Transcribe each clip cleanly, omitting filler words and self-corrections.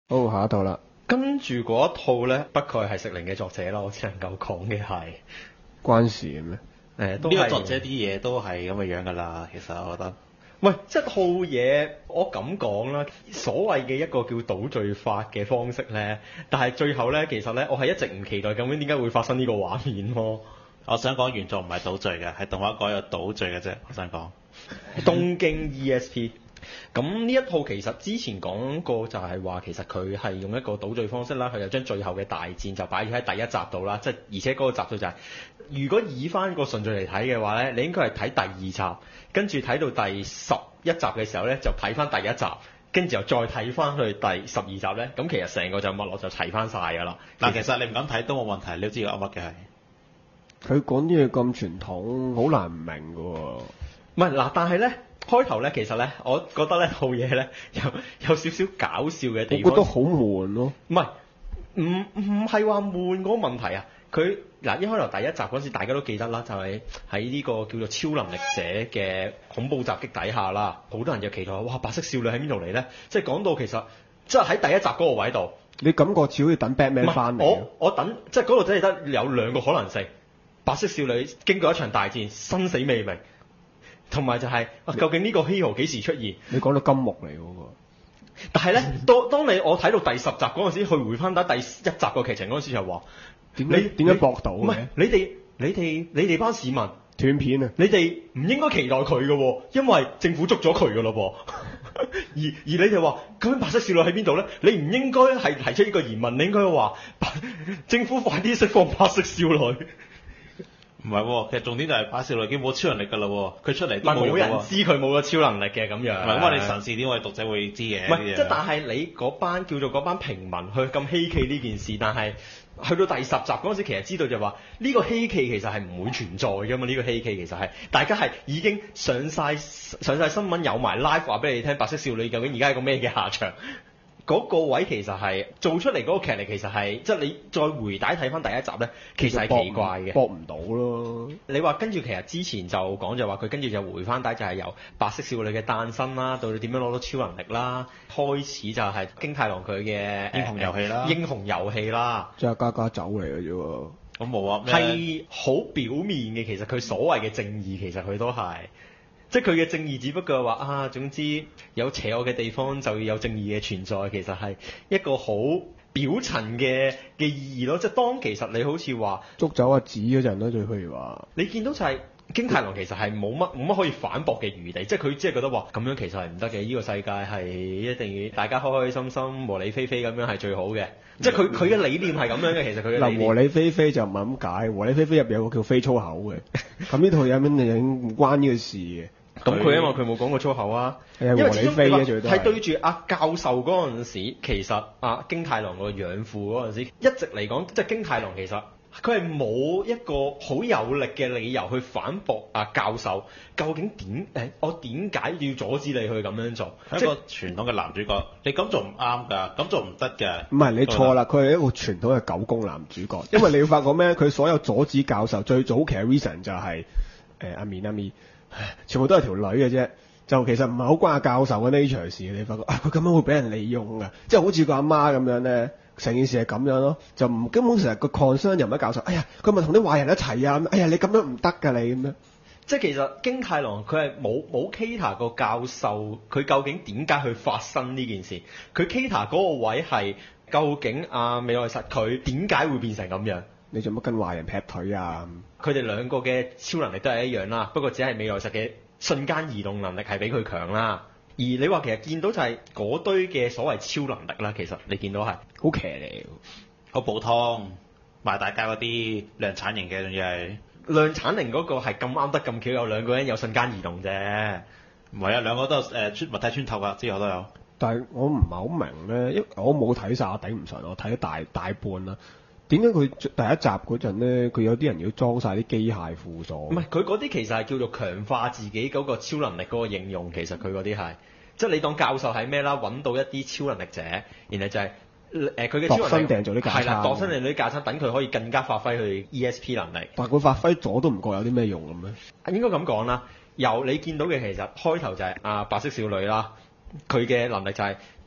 好，下一套啦， 跟住嗰一套咧，不愧係食靈嘅作者啦，我只能夠講嘅係關事嘅咩？ 都係呢個作者啲嘢都係咁嘅樣㗎啦，其實我覺得。 喂，即係套嘢，我咁講啦，所謂嘅一個叫倒敘法嘅方式咧，但係最後咧，其實咧，我係一直唔期待究竟點解會發生呢個畫面咯。 我想講原作唔係倒敘嘅，係動畫改有倒敘嘅啫。我想講東京 ESP。咁呢一套其實之前講過就係話，其實佢係用一個倒敘方式啦，佢就將最後嘅大戰就擺咗喺第一集度啦，即係而且嗰個集數就係、如果以翻個順序嚟睇嘅話咧，你應該係睇第二集，跟住睇到第11集嘅時候咧，就睇翻第一集，跟住又再睇翻去第12集咧，咁其實成個就脈絡就齊翻晒㗎啦。 嗱，其實你唔敢睇都冇問題，你都知我噏乜嘅係。 佢講啲嘢咁傳統，好難唔明㗎喎。 唔係嗱，但係咧開頭咧，其實咧，我覺得呢套嘢咧有少少搞笑嘅地方。 我覺得好悶咯。 唔係，唔係話悶嗰個問題啊。佢嗱一開頭第一集嗰時，大家都記得啦，就係喺呢個叫做超能力者嘅恐怖襲擊底下啦，好多人就期待哇白色少女喺邊度嚟咧？即係講到其實即係喺第一集嗰個位度， 你感覺似好似等 Batman 翻嚟。 我等即係嗰度真係得有兩個可能性，白色少女經過一場大戰，生死未明。同埋就係、究竟呢個希豪幾時出現？ 你講到金木嚟嗰個， 但係咧，當我睇到第10集嗰陣時，去回翻打第1集個劇情嗰陣時就話， 點解搏到唔係嘅？ 你哋班市民斷片啊！ 你哋唔應該期待佢嘅喎，因為政府捉咗佢嘅咯噃。而你哋話究竟白色少女喺邊度咧？你唔應該係提出呢個疑問，你應該話政府快啲釋放白色少女。 唔係喎，其實重點就係白色少女已經冇超能力㗎啦喎，佢出嚟都冇冇人用喎。 知佢冇咗超能力嘅咁樣。 唔係咁，我哋神視點我哋讀者會知嘅。 唔係，即係但係你嗰班叫做嗰班平民去咁稀奇呢件事，但係去到第10集嗰陣時，其實知道就話呢個稀奇其實係唔會存在㗎嘛。呢個稀奇其實係大家係已經上晒新聞，有埋 live 話俾你聽，白色少女究竟而家係個咩嘅下場？嗰個位其實係做出嚟嗰個劇力，其實係即係你再回帶睇翻第一集咧，其實係奇怪嘅， 搏唔到咯。 你話跟住其實之前就講就話佢跟住就回翻帶就係由白色少女嘅誕生啦，到你點樣攞到超能力啦，開始就係京太郎佢嘅英雄遊戲啦英雄遊戲啦， 即係家家酒嚟嘅啫喎。 咁冇啊，咩係好表面嘅，其實佢所謂嘅正義其實佢都係。即係佢嘅正義，只不過係話啊，總之有邪惡嘅地方就要有正義嘅存在，其實係一個好表層嘅意義咯。即係當其實你好似話捉走阿紫嗰陣咧，最譬如話， 你見到就係、京太郎其實係冇乜可以反駁嘅餘地，即係佢只係覺得話咁樣其實係唔得嘅，呢個世界係一定要大家開開心心、和理非非咁樣係最好嘅。即係佢嘅理念係咁樣嘅，其實佢嘅理嗱， 念。 和理非非就唔係咁解，和理非非入邊有個叫非粗口嘅，咁呢套有咩唔關呢個事嘅。 咁佢因為佢冇講過粗口啊， 係因為和理非始終你話嘅最多係對住阿教授嗰陣時，其實阿京太郎個養父嗰陣時，一直嚟講，即係京太郎其實佢係冇一個好有力嘅理由去反駁阿教授，究竟我點解要阻止你去咁樣做？ 係一個傳統嘅男主角，你咁做唔啱㗎，咁做唔得嘅。 唔係你錯啦，佢係一個傳統嘅狗公男主角，因為你要發覺咩？佢所有阻止教授最早期嘅 reason 就係阿咪，全部都係條女嘅啫。就其實唔係好關阿教授嘅 nature 事，你發覺佢咁樣會俾人利用㗎，即係好似個阿媽咁樣咧，成件事係咁樣咯，就唔根本成日個 concern 又唔係教授，哎呀佢咪同啲壞人一齊啊，哎呀你咁樣唔得㗎你咁樣， 即係其實京太郎佢係冇 cater 個教授，佢究竟點解去發生呢件事？佢 cater 嗰個位係究竟阿美奈實佢點解會變成咁樣？ 你做乜跟壞人劈腿啊？ 佢哋兩個嘅超能力都係一樣啦，不過只係美奈實嘅瞬間移動能力係比佢強啦。而你話其實見到就係嗰堆嘅所謂超能力啦，其實你見到係好騎呢， 好普通，賣大街嗰啲量產型嘅，仲要係量產型嗰個係咁啱得咁巧，有兩個人有瞬間移動啫。 唔係啊？兩個都穿物體穿透㗎，之後都有。 但係我唔係好明咧，因為我冇睇晒，我頂唔順，我睇咗大半啦。點解佢第一集嗰陣咧，佢有啲人要裝晒啲機械輔助？ 唔係佢嗰啲其實係叫做強化自己嗰個超能力嗰個應用，其實佢嗰啲係即係你當教授係咩啦？揾到一啲超能力者，然後就係佢嘅超能力度身訂做啲架撐， 係啦，度身訂做啲架撐，等佢可以更加發揮佢 ESP 能力。 但係佢發揮咗都唔覺有啲咩用咁咩？ 應該咁講啦，由你見到嘅其實開頭就係白色少女啦，佢嘅能力就係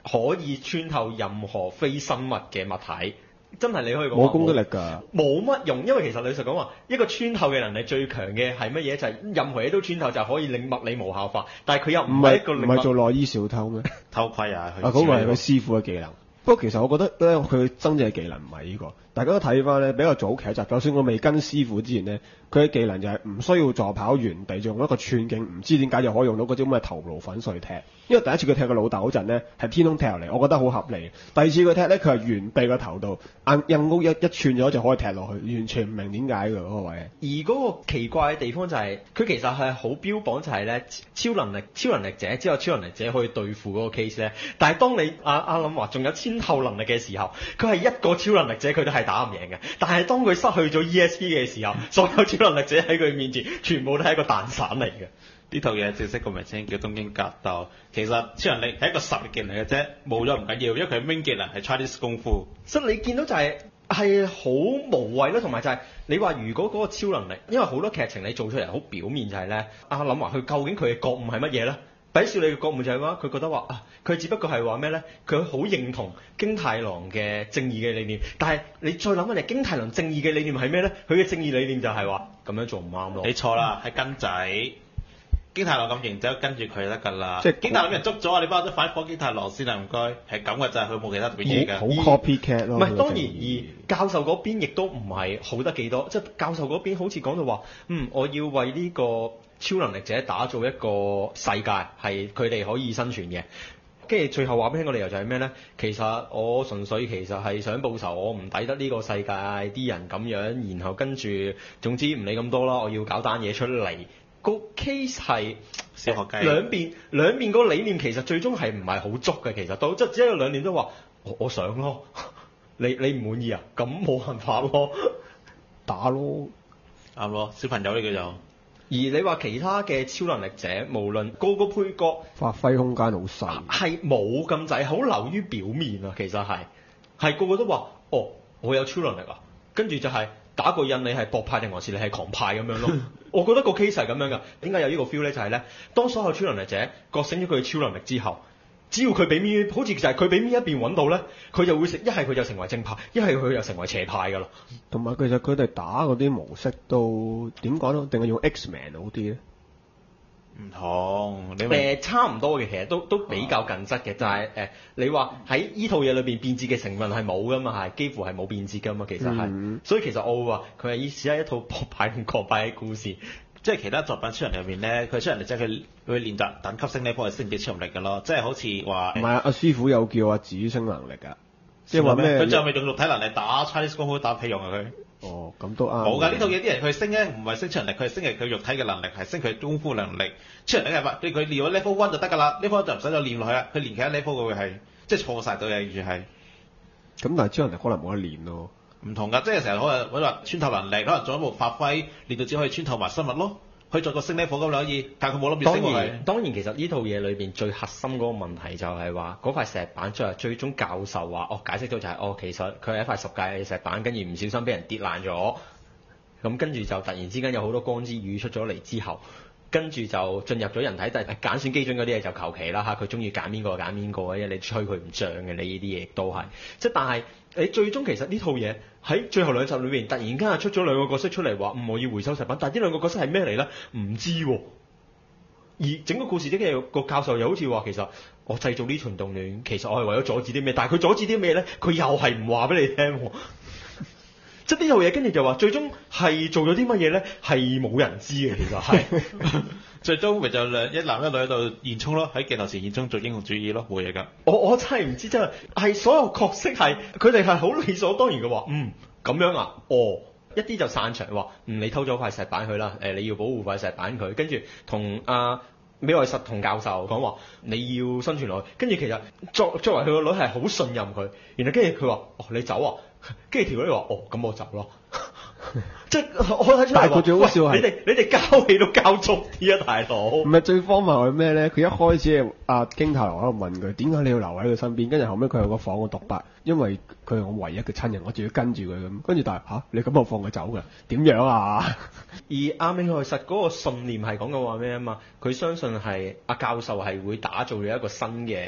可以穿透任何非生物嘅物體。真係你可以講冇攻擊力㗎。 冇乜用，因為其實老實講話，一個穿透嘅能力最強嘅係乜嘢？就係、任何嘢都穿透，就可以令物理無效化。但係佢又唔係一個唔係做內衣小偷咩？ 偷窺啊！ 啊，嗰個係佢師傅嘅技能。不過其實我覺得咧，佢真正嘅技能唔係呢個。大家都睇翻咧，比較早期一集，就算我未跟師傅之前咧，佢嘅技能就係唔需要助跑原地，就用一個寸勁，唔知點解就可以用到嗰啲咁嘅頭顱粉碎踢。因為第一次佢踢個老豆嗰陣咧，係天空踢落嚟，我覺得好合理。第二次佢踢咧，佢係原地個頭度印屋一寸咗就可以踢落去，完全唔明點解㗎嗰個位。 而嗰個奇怪嘅地方就係、佢其實係好標榜就係咧超能力者，只有超能力者可以對付嗰個 case 咧。但係當你阿林話仲有穿透能力嘅時候，佢係一個超能力者佢都係打唔贏嘅。但係當佢失去咗 ESP 嘅時候，所有超能力者喺佢面前全部都係一個蛋散嚟嘅。 呢套嘢正式個名稱叫東京格鬥，其實超能力係一個實力技能嘅啫，冇咗唔緊要，因為佢 main 技能係 Chinese 功夫。 所以你見到就係好無謂咯，同埋就係你話如果嗰個超能力，因為好多劇情你做出嚟好表面就係咧，阿林話佢究竟佢嘅覺悟係乜嘢咧？第一少女嘅覺悟就係話，佢覺得話佢只不過係話咩咧？佢好認同京太郎嘅正義嘅理念，但係你再諗下，京太郎正義嘅理念係咩咧？佢嘅正義理念就係話咁樣做唔啱咯。 你錯啦，係跟仔。京太郎咁型，就跟住佢得㗎啦。 即係京太郎俾人捉咗啊！你幫我反幫京太郎先啦，唔該。係咁嘅咋，佢冇其他特別嘢㗎。 好 copycat 咯。 唔係當然，而教授嗰邊亦都唔係好得幾多，即係教授嗰邊好似講到話，我要為呢個超能力者打造一個世界，係佢哋可以生存嘅。跟住最後話俾你聽個理由就係咩咧？其實我純粹其實係想報仇，我唔抵得呢個世界啲人咁樣，然後跟住總之唔理咁多啦，我要搞單嘢出嚟。個 case 係小學雞兩邊個理念其實最終係唔係好足嘅，其實都即係只有兩邊都話我想咯，你唔滿意啊？咁冇辦法咯， 打咯， 啱咯，小朋友呢個就。 而你話其他嘅超能力者，無論個個配角發揮空間好細， 係冇咁滯，好流於表面啊。其實係個個都話我有超能力啊，跟住就係打個印，你係博派定還是你係狂派咁樣咯？我覺得個 case 係咁樣㗎。點解有呢個 feel 咧？就係咧，當所有超能力者覺醒咗佢嘅超能力之後，只要佢俾邊，好似就係佢俾邊一邊揾到咧，佢就會一係佢就成為正派，一係佢就成為邪派㗎啦。 同埋其實佢哋打嗰啲模式都點講咧？定係用 X-Men 好啲咧？ 唔同，你差唔多嘅，其實都比較近質嘅，但係你話喺依套嘢裏邊變節嘅成分係冇噶嘛，係幾乎係冇變節噶嘛，其實係，所以其實我會話佢係只係一套博派同狂派嘅故事， 即係其他作品超能力入面咧，佢超能力即係佢練習等級升呢科係升幾超能力㗎咯，即係好似話唔係阿師傅有叫阿子升能力㗎，即係話咩？ 佢就咪用肉體能力打 Chinese 功夫打屁用啊佢。 哦，咁都啱。 冇㗎，呢套嘢啲人佢升咧，唔係升超能力，佢係升佢肉體嘅能力，係升佢功夫能力。超能力係話對佢練咗 level 1就得㗎啦，level 1就唔使再練落去啦。佢練其他 level 佢會係即係錯晒到嘅，完全係。 咁但係超能力可能冇得練咯。 唔同㗎，即係成日可能話穿透能力，可能進一步發揮，練到只可以穿透埋生物咯。可以做個升 level 咁可以，但係佢冇諗住升喎。 當然其實呢套嘢裏邊最核心嗰個問題就係話嗰塊石板最終教授話解釋到就係其實佢係一塊十誡嘅石板，跟住唔小心俾人跌爛咗。咁跟住就突然之間有好多光之語出咗嚟之後，跟住就進入咗人體，但係揀選基準嗰啲嘢就求其啦嚇，佢中意揀邊個就揀邊個嘅，因為你吹佢唔漲嘅，你呢啲嘢都係，即係但係你最終其實呢套嘢喺最後兩集裏邊突然間係出咗兩個角色出嚟話我要回收石板，但係呢兩個角色係咩嚟咧？唔知喎。而整個故事嘅個教授又好似話其實我製造呢場動亂，其實我係為咗阻止啲咩，但係佢阻止啲咩咧？佢又係唔話俾你聽。即係呢套嘢，跟住就話最終係做咗啲乜嘢咧？係冇人知嘅，其實係最終咪就一男一女喺度現充咯，喺鏡頭前現充做英雄主義咯，冇嘢㗎。 我真係唔知，真係所有角色係佢哋係好理所當然嘅話，咁樣啊，一啲就散場話，你偷咗塊石板佢啦，你要保護塊石板佢，跟住同美愛實同教授講話你要生存落去，跟住其實作為佢個女係好信任佢，然後跟住佢話你走啊。跟住條女話咁我走咯，即係我睇出嚟。但係佢最好笑係你哋交戲都交足啲啊，大佬。 唔係最荒謬係咩咧？佢一開始阿京太郎喺度問佢點解你要留喺佢身邊，跟住後尾佢有個房嘅獨白，因為佢係我唯一嘅親人，我仲要跟住佢咁。跟住但係你咁就放佢走㗎？點樣啊？ 而阿美愛實嗰個信念係講嘅話咩啊嘛？佢相信係阿教授係會打造咗一個新嘅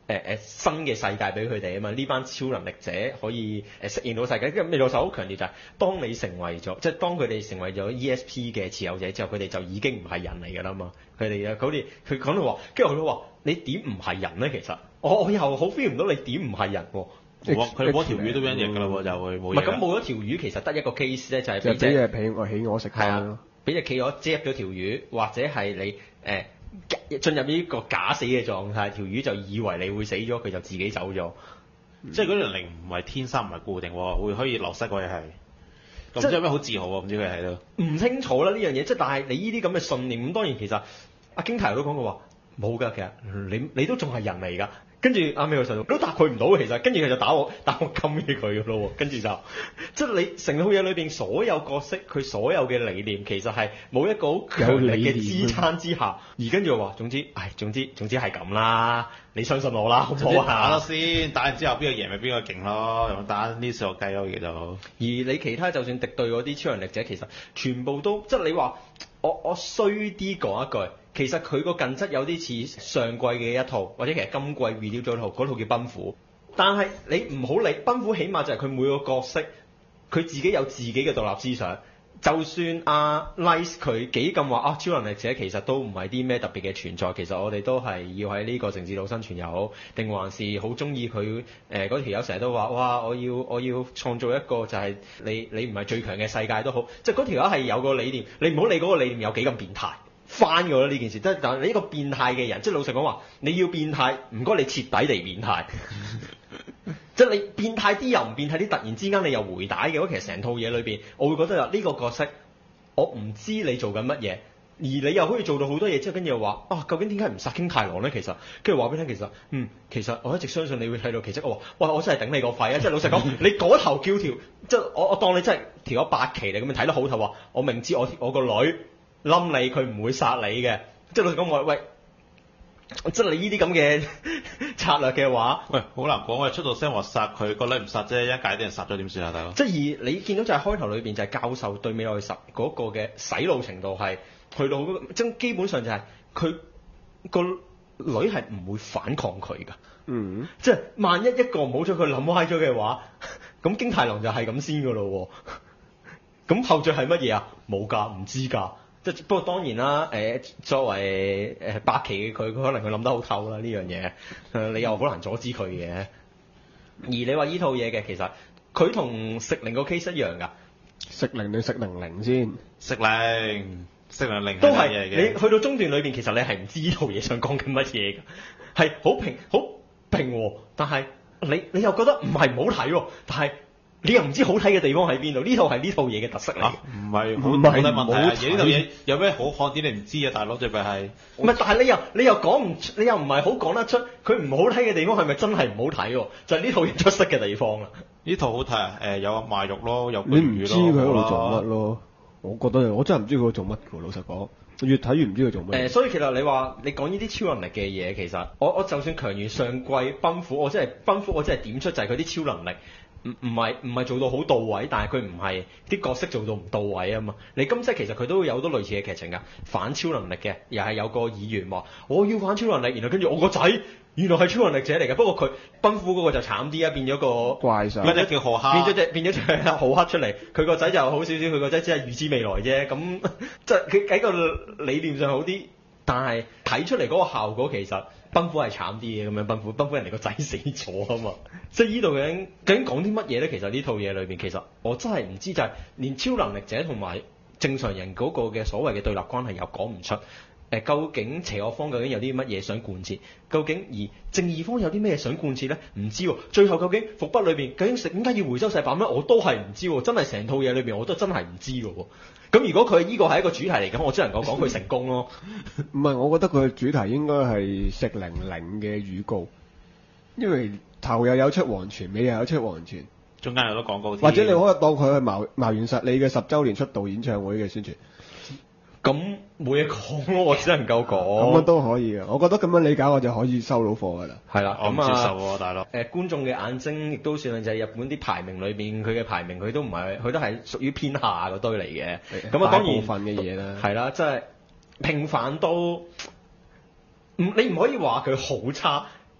新嘅世界俾佢哋啊嘛，呢班超能力者可以適應到世界。因為未來手好強調就係、當你成為咗，即係當佢哋成為咗 ESP 嘅持有者之後，佢哋就已經唔係人嚟㗎啦嘛。佢哋啊，佢講到話，跟住佢都話：你點唔係人咧？其實我又好 feel 唔到你點唔係人喎。 佢攞條魚都俾人贏㗎啦喎，就會冇嘢。 唔係咁冇咗條魚，其實得一個 case 咧，就係俾就俾隻企鵝食係咯啊，俾隻企鵝接咗條魚，或者係你進入呢個假死嘅狀態，條魚就以為你會死咗，佢就自己走咗。 即係嗰啲能力唔係天生，唔係固定喎，會可以流失嗰嘢係。咁即係有咩好自豪喎？唔知佢喺度。 唔清楚啦呢樣嘢，即係但係你呢啲咁嘅信念，咁當然其實阿京太都講過話冇㗎，其實你都仲係人嚟㗎。跟住阿美國神都答佢唔到，其實跟住佢就打我禁嘢佢咯喎，跟住就即係你成套嘢裏邊所有角色佢所有嘅理念，其實係冇一個好強力嘅支撐之下，而跟住話總之係咁啦，你相信我啦，好唔好啊？ 打咗先，打完之後邊個贏咪邊個勁咯，咁打呢數學計咯，其實。而你其他就算敵對嗰啲超能力者，其實全部都即係你話我衰啲講一句。其實佢個近質有啲似上季嘅一套，或者其實今季 release 咗套，嗰套叫奔虎。但係你唔好理奔虎，起碼就係佢每個角色佢自己有自己嘅獨立思想。就算阿 Nice 佢幾咁話超能力者其實都唔係啲咩特別嘅存在，其實我哋都係要喺呢個城市度生存又好，定還是好中意佢嗰條友成日都話哇我要創造一個就係你唔係最強嘅世界都好，即係嗰條友係有個理念，你唔好理嗰個理念有幾咁變態。翻㗎啦呢件事，但係你呢個變態嘅人，即係老實講話，你要變態，唔該你徹底地變態。即係你變態啲又唔變態啲，突然之間你又回帶嘅話，其實成套嘢裏邊，我會覺得呢個角色，我唔知你做緊乜嘢，而你又可以做到好多嘢之後，跟住又話究竟點解唔殺京太郎咧？其實跟住話俾你聽，其實我一直相信你會睇到奇蹟。我話哇，我真係頂你個肺啊！即係老實講，你嗰頭叫條，即係我當你真係調咗8期嚟咁樣睇得好頭話，我明知我個女。冧你佢唔會殺你嘅，即係老實講喂，即係你呢啲咁嘅策略嘅話， 喂好難講，我哋出到聲話殺佢個女唔殺啫，一解啲人殺咗點算啊大佬？ 即係而你見到就係開頭裏邊就係教授對未來10嗰個嘅洗腦程度係去到即係基本上就係佢個女係唔會反抗佢㗎，即係萬一一個唔好彩佢諗歪咗嘅話，咁京太郎就係咁先㗎咯喎，咁後著係乜嘢啊？冇㗎，唔知㗎。即係不過當然啦，作為8期嘅佢可能佢諗得好透啦呢樣嘢，你又好難阻止佢嘅。而你話依套嘢嘅，其實佢同食靈個 case 一樣㗎。 食靈定食零零先？ 食零都係你去到中段裏邊，其實你係唔知呢套嘢想講緊乜嘢㗎，係好平和，但係你又覺得唔係唔好睇喎，但係。你又唔知好睇嘅地方喺邊度？呢套係呢套嘢嘅特色嚟嘅， 唔係好大問題啊！呢套嘢有咩好看啲你唔知啊，大佬最弊係。 唔係，但係你又講唔，你又唔係好講得出佢唔好睇嘅地方係咪真係唔好睇喎？就係呢套嘢出色嘅地方啦。 呢套好睇啊！有賣肉咯，有你唔知佢喺度做乜咯？我覺得我真係唔知佢做乜㗎，老實講，越睇越唔知佢做乜。 所以其實你話你講呢啲超能力嘅嘢，其實我就算強如上季奔虎，我真係點出就係佢啲超能力。唔係做到好到位，但係佢唔係啲角色做到唔到位啊嘛。你今次其實佢都會有好多類似嘅劇情㗎，反超能力嘅，又係有個議員話我要反超能力，然後跟住我個仔原來係超能力者嚟嘅，不過佢奔虎嗰個就慘啲啊，變咗個怪獸， 乜嘢叫浩克， 變咗隻浩克出嚟，佢個仔就好少少，佢個仔只係預知未來啫，咁即係佢喺個理念上好啲，但係睇出嚟嗰個效果其實。奔虎係慘啲嘅咁樣，奔虎人哋個仔死咗啊嘛，即係呢度究竟講啲乜嘢咧？其實呢套嘢裏邊，其實我真係唔知，就係連超能力者同埋正常人嗰個嘅所謂嘅對立關係又講唔出。究竟邪惡方究竟有啲乜嘢想貫徹？究竟而正義方有啲咩想貫徹咧？唔知喎。最後究竟伏筆裏邊究竟點解要回收石板咧？我都係唔知喎。真係成套嘢裏邊我都真係唔知嘅喎。咁如果佢呢個係一個主題嚟講，我只能夠講佢成功咯。 唔係，我覺得佢嘅主題應該係食零零嘅預告，因為頭又有出黃泉，尾又有出黃泉， 中間有得廣告。 或者你可以當佢係茅原實里嘅10週年出道演唱會嘅宣傳。 咁冇嘢講咯，我只能夠講。 咁樣都可以嘅，我覺得咁樣理解我就可以收到貨㗎啦。 係啦， 我唔接受喎，大佬。 觀眾嘅眼睛亦都算係就係日本啲排名裏邊，佢嘅排名佢都係屬於偏下嗰堆嚟嘅。咁啊，當然部分嘅嘢啦。 係啦，即係平凡到你唔可以話佢好差，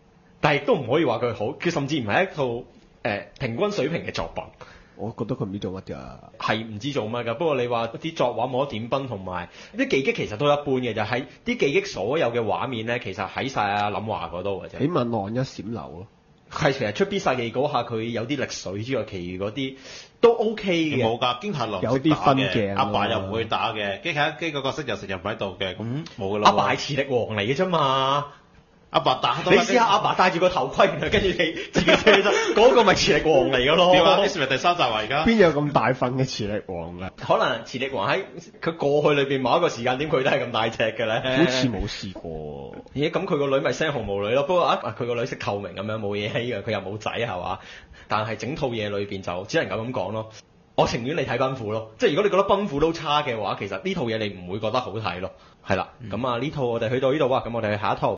但係亦都唔可以話佢好，佢甚至唔係一套平均水平嘅作品。 我覺得佢唔知做乜㗎。 係唔知做乜㗎，不過你話啲作畫冇得點崩，同埋啲技擊其實都一般嘅，就係啲技擊所有嘅畫面咧，其實喺晒阿林華嗰度嘅啫。 起碼浪一閃流咯。 係其實出必殺技嗰下佢有啲力水之外，其餘嗰啲都 OK 嘅。 冇㗎，驚嚇狼有啲分鏡阿爸又唔會打嘅，機械機個角色又成日唔喺度嘅，咁冇㗎啦。 阿爸係磁力王嚟嘅啫嘛。 阿爸打到你試下阿爸戴住個頭盔，然後跟住你自己車得，嗰個咪磁力王嚟嘅咯。 點啊？X-Men 第3集啊，而家邊有咁大份嘅磁力王㗎？ 可能磁力王喺佢過去裏邊某一個時間點，佢都係咁大隻嘅咧。 好似冇試過。 咦？咁佢個女咪聲紅毛女咯，不過佢個女識透明咁樣冇嘢嘅，佢又冇仔係嘛？但係整套嘢裏邊就只能夠咁講咯。我情願你睇奔富咯，即係如果你覺得奔富都差嘅話，其實呢套嘢你唔會覺得好睇咯。係啦，咁啊呢套我哋去到呢度啊，咁我哋去下一套。